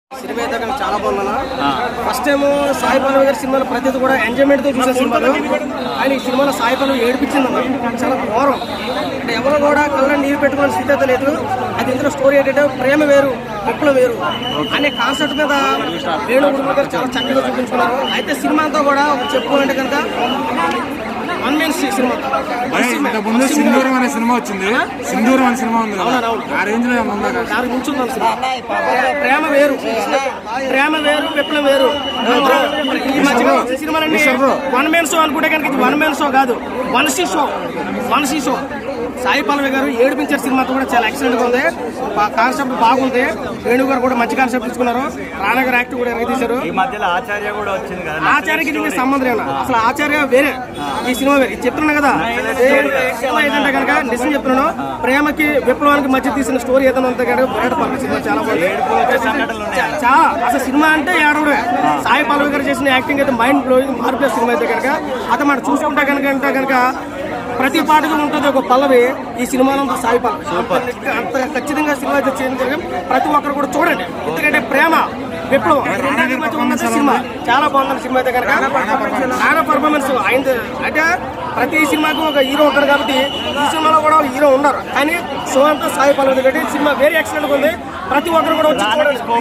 Cinema అయితే చాలా బాగుందన్న. ఫస్ట్ టైం సాయి పల్లవి గారి సినిమాలో ప్రతిదీ కూడా ఎంజాయ్మెంట్ తో చూసే సినిమాలు. ఆయన ఈ సినిమాలో సాయి పల్లవి ఏడిపించిందన్న, చాలా ఘోరం. అంటే ఎవరు కూడా కళ్ళ నీరు పెట్టుకునే స్థితి అయితే లేదు. అది ఇందులో స్టోరీ ఏంటంటే ప్రేమ వేరు విప్లవం వేరు అనే కాన్సెప్ట్ మీద వేణుగోపాల్ గారు చాలా చక్కగా చూపించుకున్నారు. అయితే సినిమా అంతా కూడా చెప్పుకోవాలంటే కనుక వన్ మెన్ సినిమా. ముందు సింధూరం అనే సినిమా వచ్చింది, సింధూరం అనే సినిమా ఉంది, ఆ రేంజ్ లో దానికి ముంచుంది. ప్రేమ వేరు విప్లవం వేరు. ఈ మధ్య సినిమాలన్నీ వన్ మెన్ షో అనుకుంటే కనుక ఇది వన్ మెన్ షో కాదు, వన్ సీ షో. సాయి పల్లవి గారు ఏడిపించారు సినిమాతో కూడా చాలా ఎక్సలెంట్ గా ఉంది. కాన్సెప్ట్ బాగుంది. వేణు గారు కూడా మంచి కాన్సెప్ట్ ఇచ్చుకున్నారు. రానా గారు యాక్టింగ్ కూడా తీశారు. ఈ మధ్యలో ఆచార్య కూడా వచ్చింది కదా, ఆచార్యకి దీనికి సంబంధం లేదు. అసలు ఆచార్య వేరే, ఈ సినిమా వేరే. చెప్తున్నా కదా ఏంటంటే కనుక నిజం చెప్తున్నాను, ప్రేమకి విప్లవానికి మధ్య తీసిన స్టోరీ ఏదైనా ఉంటే కనుక విరాట పర్వం సినిమా చాలా బాగుంది. చాలా అసలు సినిమా అంటే ఏడవడే. సాయి పల్లవి గారు చేసిన యాక్టింగ్ అయితే మైండ్ బ్లోయింగ్ మార్పు సినిమా అయితే కనుక అది మనం చూసుకుంటా కనుక ప్రతి పాటగా ఉంటుంది ఒక పల్లవి. ఈ సినిమాలో సాయి పల్లవి అంత ఖచ్చితంగా సినిమా అయితే చేయండి. ప్రతి ఒక్కరు కూడా చూడండి, ఎందుకంటే ప్రేమ విప్లవం రెండింటి మధ్య ఉన్నది సినిమా. చాలా బాగుంది సినిమా అయితే కనుక. రానా పర్ఫార్మెన్స్ అయింది అంటే ప్రతి సినిమాకు ఒక హీరో ఉంటారు కాబట్టి ఈ సినిమాలో కూడా హీరో ఉన్నారు. కానీ షో అంతా సాయి పల్లవి కాబట్టి సినిమా వెరీ ఎక్సలెంట్ ఉంది. ప్రతి ఒక్కరు కూడా వచ్చి చూడండి.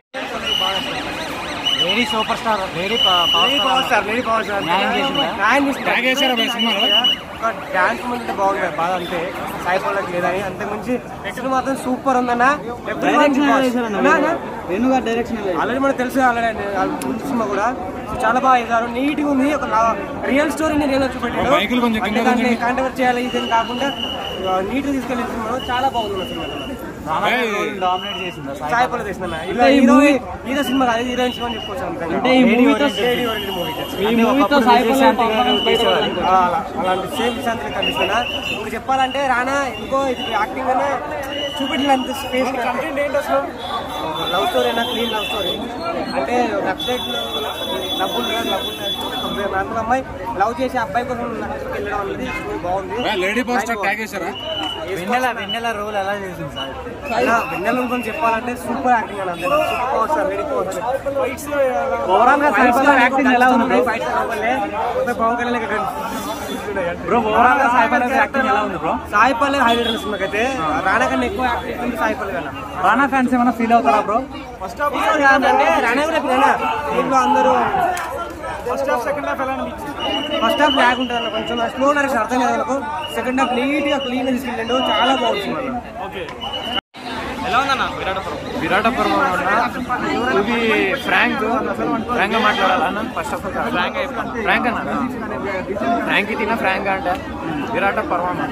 Lady super star, lady power star ఒక డాన్స్ ముందు బాగుంది బాగా. అంతే సాయి పల్లవి లేదని అంతే మంచి సినిమా మాత్రం సూపర్ ఉందన్న. ఆల్రెడీ మనకు తెలుసు, ఆల్రెడీ ముందు సినిమా కూడా చాలా బాగా చేశారు. నీట్ గా ఉంది. ఒక రియల్ స్టోరీని రియల్ చూపెట్టారు. కాంట్రవర్ట్ చేయాలి ఇదని కాకుండా నీట్ గా తీసుకెళ్ళిన సినిమా చాలా బాగుంది. సినిమా సాయి పల్లవి చేసిన హీరో సినిమా కాదు, హీరోయిన్ సినిమా చెప్పుకోవచ్చు. అలాంటి సేమ్ శాంతి కనిపిస్తున్నా. ఇప్పుడు చెప్పాలంటే రానా ఇంకో యాక్టింగ్ అనే చూపెట్టినంత స్పేస్. కంటెంట్ ఏంటి అసలు? లవ్ స్టోరీ అయినా క్లీన్ లవ్ స్టోరీ. అంటే వెబ్సైట్ డబ్బులు అమ్మాయి లవ్ చేసి అబ్బాయి కోసం వెళ్ళడం అనేది బాగుంది. వెన్నెల రోల్ ఎలా చేసింది సార్? వెన్నెల గురించి చెప్పాలంటే సూపర్ యాక్టింగ్ అని అందరూ ఓవరాల్ గా సాయి పల్లవి యాక్టింగ్ ఎలా ఉంది బ్రో? ఓవరాల్ గా సాయి పల్లవి యాక్టింగ్ ఎలా ఉంది బ్రో? సాయి పల్లవి హైలైట్ అన్న సినిమాకైతే రానా కన్నా ఎక్కువ యాక్టింగ్ సాయి పల్లవి కన్నా. రానా ఫ్యాన్స్ ఏమైనా ఫీల్ అవుతారా బ్రో? ఫస్ట్ హాఫ్ కాదంటే రానా కూడా దీంట్లో అందరూ ఫస్ట్ హాఫ్ సెకండ్ హాఫ్ ఎలా అనిపించింది? ఫస్ట్ హాఫ్ ల్యాగ్ ఉంటుంది అన్న, కొంచెం స్లో నరేషన్ అర్థం కాదు అనుకో. సెకండ్ హాఫ్ నీట్ గా క్లీన్ గా తీసుకెళ్ళండు, చాలా బాగుంది. ఓకే, ఎలా ఉందన్న విరాట పర్వం అన్న? ఇది ఫ్రాంక్ గా మాట్లాడాలన్న. ఫస్ట్ ఆఫ్ ఆల్ ఫ్రాంక్ అన్న, ఫ్రాంక్ తిన ఫ్రాంక్ అంట. విరాట పర్వం అన్న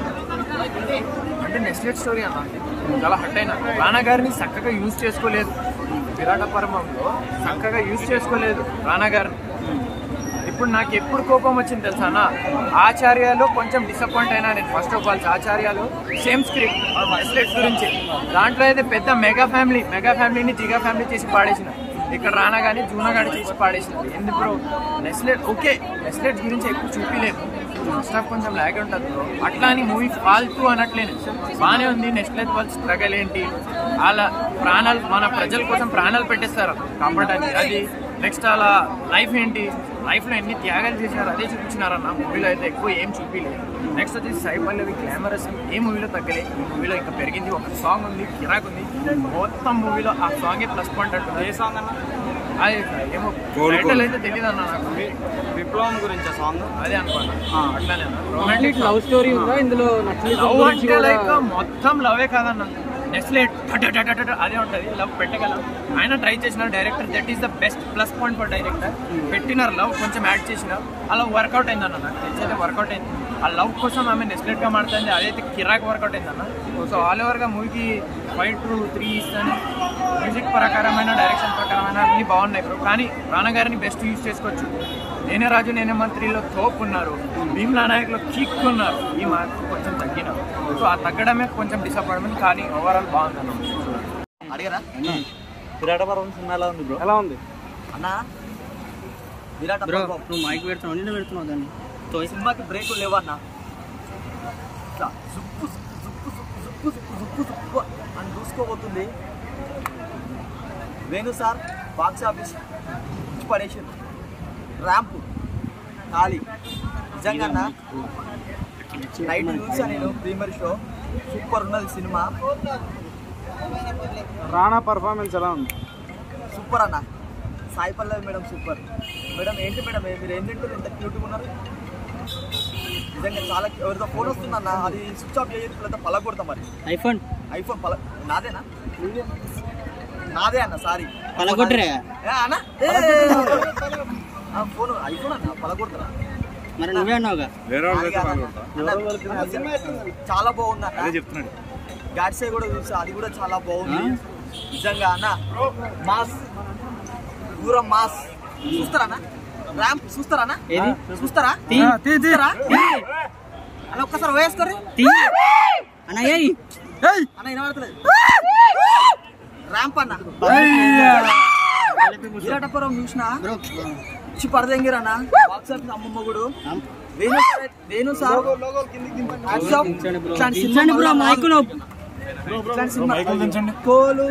అంటే నెస్లెట్ స్టోరీ అన్న. చాలా హట్ అయినా రానా గారిని చక్కగా యూజ్ చేసుకోలేదు. విరాట పర్వంలో చక్కగా యూజ్ చేసుకోలేదు రానా గారిని. ఇప్పుడు నాకు ఎప్పుడు కోపం వచ్చింది తెలుసా అన్న, ఆచార్యలో కొంచెం డిసప్పాయింట్ అయినా నేను. ఫస్ట్ ఆఫ్ ఆల్ ఆచార్యలో సేమ్ స్క్రిప్ట్ నెస్లెట్ గురించి, దాంట్లో అయితే పెద్ద మెగా ఫ్యామిలీని జిగా ఫ్యామిలీ చేసి పాడేసిన. ఇక్కడ రానా కానీ జూనా గాడి చేసి పాడేసినది ఎందుకు బ్రో? నెస్లెట్ ఓకే, నెస్లెట్ గురించి ఎక్కువ చూపిలేదు. ఫస్ట్ హాఫ్ కొంచెం లాగ్ ఉంటుంది బ్రో. అట్లా అని మూవీ ఫాల్తూ అనట్లేదు, బాగానే ఉంది. నెస్లెట్ వాళ్ళ స్ట్రగల్ ఏంటి, అలా ప్రాణాలు మన ప్రజల కోసం ప్రాణాలు పెట్టేస్తారు కాపాడడానికి. అది నెక్స్ట్ అలా లైఫ్ ఏంటి, లైఫ్లో ఎన్ని త్యాగాలు చేశారు అదే చూపించినారన్న. మూవీలో అయితే ఎక్కువ ఏం చూపించలేదు. నెక్స్ట్ వచ్చేసి సాయి పల్లవి గ్లామరస్ ఏ మూవీలో తగ్గలే, ఈ మూవీలో ఇంకా పెరిగింది. ఒక సాంగ్ ఉంది, కిరాక్ ఉంది. మొత్తం మూవీలో ఆ సాంగే ప్లస్ పాయింట్ అంటుంది. ఏ సాంగ్ అన్న? అది ఏమో టైటిల్ అయితే తెలియదు అన్న నాకు. విప్లవం గురించి ఆ సాంగ్ అదే అనుకున్నా. అట్లానే రొమాంటిక్ లవ్ స్టోరీ ఉందా ఇందులో? లవ్ అంటే లైక్ మొత్తం లవే కాదన్న, నెస్లెట్ అదే ఉంటుంది. లవ్ పెట్టగలం ఆయన ట్రై చేసిన director, that is the best plus point for director. పెట్టినారు లవ్, కొంచెం యాడ్ చేసినారు, అలా వర్కౌట్ అయింది అన్న. నాకు తెలిసి వర్కౌట్ అయింది. ఆ లవ్ కోసం ఆమె నెస్లెట్గా మాడుతుంది, అదైతే కిరాక్ వర్కౌట్ అయింది అన్న. సో ఆల్ ఓవర్గా మూవీకి 5 to 3 ఇస్తాను. మ్యూజిక్ ప్రకారమైన, డైరెక్షన్ ప్రకారమైన అన్నీ బాగున్నాయి బ్రో. కానీ రానా గారిని బెస్ట్ యూజ్ చేసుకోవచ్చు. నేనే రాజు నేనే మంత్రిలో తోపు ఉన్నారు, భీమ్లా నాయకులో కిక్ ఉన్నారు. ఈ మార్క్ కొంచెం తగ్గినారు. సో ఆ తగ్గడమే కొంచెం డిసప్పాయింట్మెంట్, కానీ ఓవరాల్ బాగుందన్న. అడిగారా విరాట పర్వం సినిమా ఎలా ఉంది బ్రో? ఎలా ఉంది అన్న? విరాట పర్వం నువ్వు మైక్ పెడుతున్నావు, నిన్న పెడుతున్నావు దాన్ని. సినిమాకి బ్రేకులు లేవన్నా. జుప్పు జుప్పు జుప్పు జుప్పు జుప్పు జుప్పు అని దూసుకోబోతుంది. వేణు సార్ బాక్స్ ఆఫీస్ పడేసారు. ర్యాంపు ఖాళీ. నిజంగా నైట్ చూసా నేను ప్రీమియర్ షో. సూపర్ ఉన్నది సినిమా. రానా పర్ఫార్మెన్స్ ఎలా ఉంది? సూపర్ అన్న. Sai Pallavi madam super. Madam ఏంటి మేడం మీరు ఏం తింటారు ఇంత క్యూట్గా ఉన్నారు? నిజంగా చాలా. ఎవరితో ఫోన్ వస్తుందన్న, అది స్విచ్ ఆఫ్ చేయకపోతే పలగొడతాం. మరి ఐఫోన్ నాదేనా? నాదే అన్న, సారీ పలగొట్టరే అన్న. ఫోన్ ఐఫోన్ అన్న, పలగొడతారా? మరి నువ్వే అన్నావుగా. చాలా బాగుంది అన్న. చెప్తున్నాడు గాడ్సే కూడా చూసా, అది కూడా చాలా బాగుంది నిజంగా అన్న. మాస్ దూరం మాస్. చూస్తారా అన్న? ర్యాంప్ చూస్తారా అన్న? చూస్తారా అన్న? ఒక్కసారి వేసుకోరు అన్న. వినబడతలేదు. ర్యాంప్ అన్న. విరాట పర్వం చూసిన ఇచ్చి పడదెంగిరన్న. బాక్స్ ఆఫీస్ అమ్మమ్మగుడు వేణు సార్. కోలు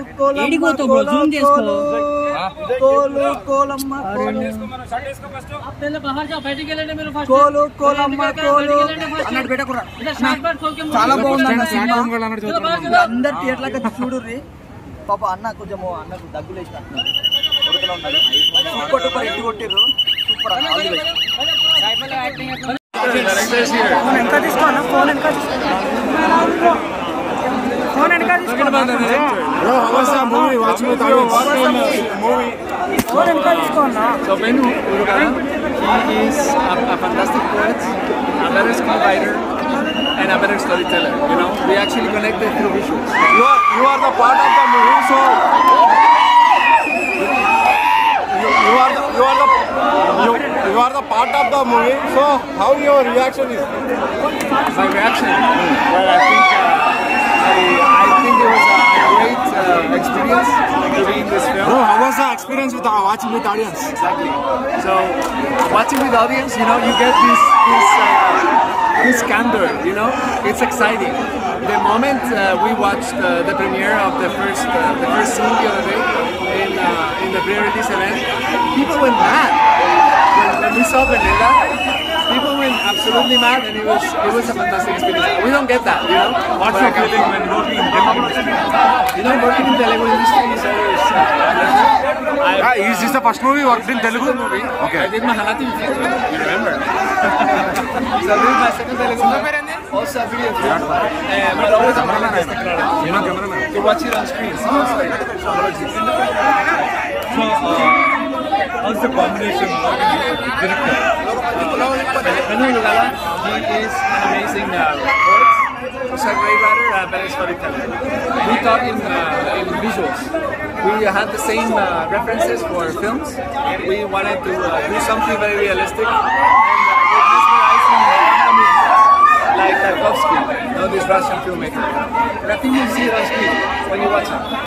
కోలమ్మ కోలు కోలమ్మ కోలు అన్నట్టు పెట్టకూడదు. చాలా బాగుంది సినిమా. అందరు థియేటర్లకు చూడుర్రి. పాప అన్న కొంచెం అన్నకు దగ్గులు వేసిన కొడుకులో ఉన్నది. సూపర్ డూపర్ ఎట్టి కొట్టిర్రు. సూపర్ అన్న. ఫోన్ వెనక తీసుకో అన్న. ఫోన్ వెనక తీసుకో. ఫోన్ వెనక తీసుకో. ఫోన్ వెనక తీసుకో అన్న. So Venu, he is a fantastic poet, a better screenwriter, and a better storyteller. You know, we actually connected through visuals. You are the part of the movie, so you are the part of the movie. So how your reaction is? My reaction, well, I think it was a great experience to be in this film. Bro, how was the experience with watching with audience? Exactly. So watching with audience, you know, you get this candor. You know, it's exciting. The moment we watched the premiere of the first scene the other day in the pre-release event, people went mad. When we saw Vanilla, people went absolutely mad, and it was a fantastic experience. We don't get that, you know. What's your feeling when working in Telugu industry? You know, working in Telugu industry is always. Is this the first movie you worked in Telugu movie? Okay. I did my Hanati before. You remember? So this is my second Telugu movie. Also a video film. But always a to watch it on screen. So how's the combination director? He is an amazing poet. He's a great writer, a better storyteller. We thought in visuals. We had the same references for films. We wanted to do something very realistic and mesmerizing like Tarkovsky, this Russian filmmaker. But I think you'll see it on screen when you watch it.